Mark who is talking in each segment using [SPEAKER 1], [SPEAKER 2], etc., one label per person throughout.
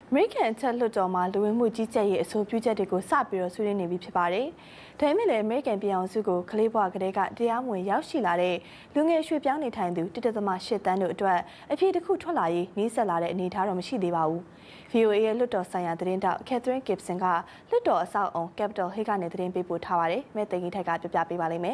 [SPEAKER 1] American ချက်လွတ်တော်မှာလူဝင်မှုကြီးကြပ်ရေးအဆိုပြုချက်တွေကိုစပြီးတော့ဆွေးနွေးနေပြီဖြစ်ပါတယ်။ဒါပေမဲ့လည်း American ပြည်အောင်စုကိုကလေးဘွားကလေးကတရားဝင်ရောက်ရှိလာတဲ့လူငယ်ရွှေ့ပြောင်းနေထိုင်သူ1.8 တန်းတို့အတွက်အဖြစ်တစ်ခုထွက်လာရေးနှီးဆက်လာတဲ့အနေအထားတော့မရှိသေးပါဘူး။ VOA ရဲ့လွတ်တော်ဆိုင်ရာသတင်းတောက် Catherine Gibson ကလွတ်တော်အဆောက်အုံ Capitol Hill ကနေသတင်းပေးပို့ထားပါတယ်။မဲသိန်းကြီးထိုက်ကပြပြပေးပါလိမ့်မယ်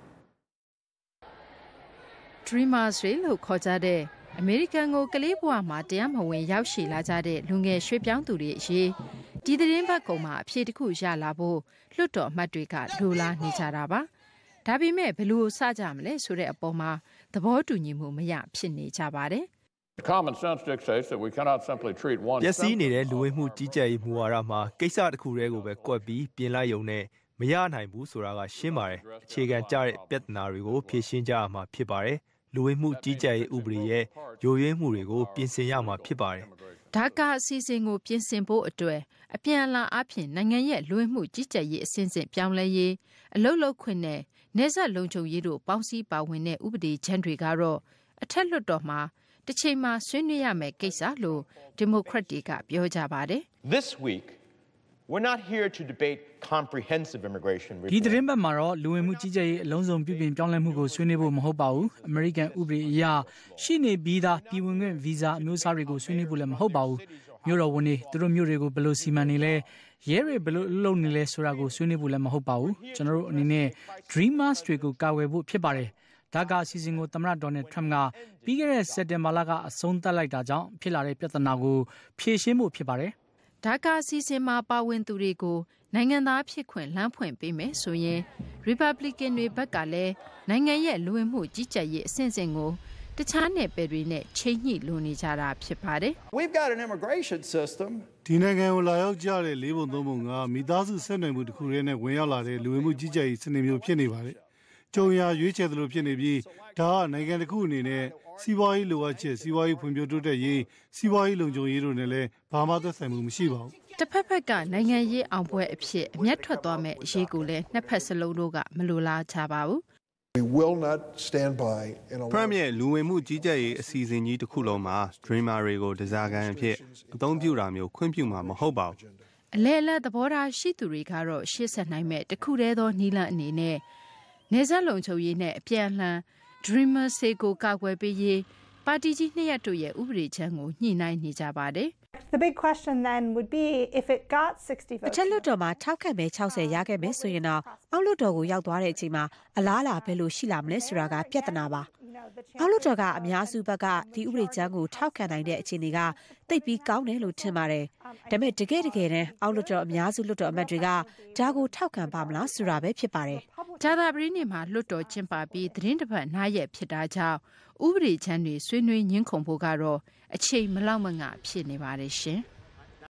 [SPEAKER 1] ။
[SPEAKER 2] Dreamers လို့ခေါ်ကြတဲ့အမေရိကန်ကိုကလေးဘဝမှာတရားမဝင်ရောက်ရှိလာကြတဲ့လူငယ်ရွှေ့ပြောင်းသူတွေအရေးဒီသတင်းပတ်ကုံမှာအဖြေတစ်ခုရလာဖို့လွတ်တော်အမတ်တွေကလိုလားနေကြတာပါ။ဒါပေမဲ့ဘယ်လိုစကြမလဲဆိုတဲ့အပေါ်မှာသဘောတူညီမှုမရဖြစ်နေကြပါတယ်။
[SPEAKER 3] Common sense dictates that we cannot simply treat one
[SPEAKER 4] ရစီနေတဲ့လူဝင်မှုကြီးကြပ်ရေးမူဝါဒမှာကိစ္စတစ်ခုတည်းကိုပဲကွက်ပြီးပြင်လိုက်ရုံနဲ့မရနိုင်ဘူးဆိုတာကရှင်းပါတယ်။အခြေခံကျတဲ့ပြဿနာတွေကိုဖြေရှင်းကြရမှာဖြစ်ပါတယ်။လူဝင်မှုကြီးကြပ်ရေးဥပဒေရဲ့ယိုယွင်းမှုတွေကိုပြင်ဆင်ရမှာဖြစ်ပါတယ်
[SPEAKER 2] ။ဒါကအစီအစဉ်ကိုပြင်ဆင်ဖို့အတွက်အပြန်အလှန်အပြင်နိုင်ငံရဲ့လူဝင်မှုကြီးကြပ်ရေးအစဉ်စဉ်ပြောင်းလဲရေးအလုတ်လုတ်ခွင့်နဲ့နေဆက်လုံခြုံရေးတို့ပေါင်းစည်းပါဝင်တဲ့ဥပဒေချမ်းတွေကတော့အထက်လွှတ်တော်မှာတစ်ချိန်မှာဆွေးနွေးရမယ့်ကိစ္စလို့ဒီမိုကရက်တွေကပြောကြပါတယ်။
[SPEAKER 5] This week we're not here to debate comprehensive immigration reform.
[SPEAKER 6] ဒီသတင်းပတ်မှာတော့လူဝင်မှုကြီးကြပ်ရေးအလုံးစုံပြုပြင်ပြောင်းလဲမှုကိုဆွေးနွေးဖို့မဟုတ်ပါဘူး။ American ဥပဒေအရရှိနေပြီးသားပြည်ဝင်ခွင့်ဗီဇာအမျိုးအစားတွေကိုဆွေးနွေးဖို့လည်းမဟုတ်ပါဘူး။မြို့တော်ဝန်တွေသူတို့မြို့တွေကိုဘယ်လိုစီမံနေလဲရဲတွေဘယ်လိုလုပ်နေလဲဆိုတာကိုဆွေးနွေးဖို့လည်းမဟုတ်ပါဘူး။ကျွန်တော်တို့အနေနဲ့ Dreamers တွေကိုကာကွယ်ဖို့ဖြစ်ပါတယ်။ဒါကအစီအစဉ်ကိုသမ္မတဒေါ်နယ်ထရမ့်ကပြီးခဲ့တဲ့စက်တင်ဘာလကအဆုံးသတ်လိုက်တာကြောင့်ဖြစ်လာတဲ့ပြဿနာကိုဖြေရှင်းဖို့ဖြစ်ပါတယ်
[SPEAKER 2] ။ဒါကအစီအစဉ်မှာပါဝင်သူတွေကိုနိုင်ငံသားဖြစ်ခွင့်လမ်းဖွင့်ပေးမယ်ဆိုရင် Republican တွေဘက်ကလည်းနိုင်ငံရဲ့လူဝင်မှုကြီးကြပ်ရေးအဆင့်ဆင့်ကိုတခြားနယ်ပယ်တွေနဲ့ချိန်ညှိလိုနေကြတာဖြစ်ပါတယ်။
[SPEAKER 7] We've got an immigration system
[SPEAKER 8] ဒီနိုင်ငံကိုလာရောက်ကြတဲ့၄ပုံ၃ပုံကမိသားစုဆက်နွယ်မှုတစ်ခုတည်းနဲ့ဝင်ရောက်လာတဲ့လူဝင်မှုကြီးကြပ်ရေးစနစ်မျိုးဖြစ်နေပါတယ်။ကြုံရရွေးချယ်သလိုဖြစ်နေပြီးဒါကနိုင်ငံတစ်ခုအနေနဲ့စီးပွားရေးလိုအပ်ချက်စီးပွားရေးဖွံ့ဖြိုးတိုးတက်ရေးစီးပွားရေးလုံခြုံရေးတို့နဲ့လည်းဘာမှသက်ဆိုင်မှုမရှိပါဘူး
[SPEAKER 2] ။တစ်ဖက်ဖက်ကနိုင်ငံရေးအောင်ပွဲအဖြစ်အမျက်ထွက်သွားမဲ့အရေးကိုလည်းနှစ်ဖက်စလုံးတို့ကမလိုလားကြပါဘူး။
[SPEAKER 9] We will not stand by in a
[SPEAKER 4] Premier လူဝင်မှုကြီးကြပ်ရေးအစီအစဉ်ကြီးတစ်ခုလုံးမှာ Dreamer တွေကိုဒဇာကန်အဖြစ်အသုံးပြုတာမျိုးခွင့်ပြုမှာမဟုတ်ပါဘူး
[SPEAKER 2] ။အလဲအလတ်သဘောထားရှိသူတွေကတော့ရှေ့ဆက်နိုင်မဲ့တခုတည်းသောနီလန်အနေနဲ့နေဆက်လုံခြုံရေးနဲ့အပြန်အလှန် Dreamers ကိုကာကွယ်ပေးရေးပါတီကြီးနှစ်ရပ်တို့ရဲ့ဥပဒေချမ်းကိုညှိနှိုင်းနေကြပါတယ်။
[SPEAKER 10] The big question then would be if it got 60 votes.
[SPEAKER 11] အထက်လွှတ်တော်မှာထောက်ခံမဲ60ရခဲ့မယ်ဆိုရင်တော့အောက်လွှတ်တော်ကိုရောက်သွားတဲ့အချိန်မှာအလားအလာဘယ်လိုရှိလာမလဲဆိုတာကပြဿနာပါ။အောက်လွှတ်တော်ကအများစုဘက်ကဒီဥပဒေချမ်းကိုထောက်ခံနိုင်တဲ့အခြေအနေကတိတ်ပြီးကောင်းတယ်လို့ထင်ပါတယ်။ဒါပေမဲ့တကယ်တမ်းအောက်လွှတ်တော်အများစုလွှတ်တော်အမတ်တွေကဒါကိုထောက်ခံပါမလားဆိုတာပဲဖြစ်ပါတယ်
[SPEAKER 2] ။ဂျာသာပရီးနေ့မှာလွှတ်တော်ကျင်းပပြီးသတင်းတစ်ပတ်နားရက်ဖြစ်တာကြောင့်ဥပဒေချမ်းတွေဆွေးနွေးညှင်းခုန်ဖို့ကတော့အချိန်မလောက်မငါဖြစ်နေပါတယ်ရှင်။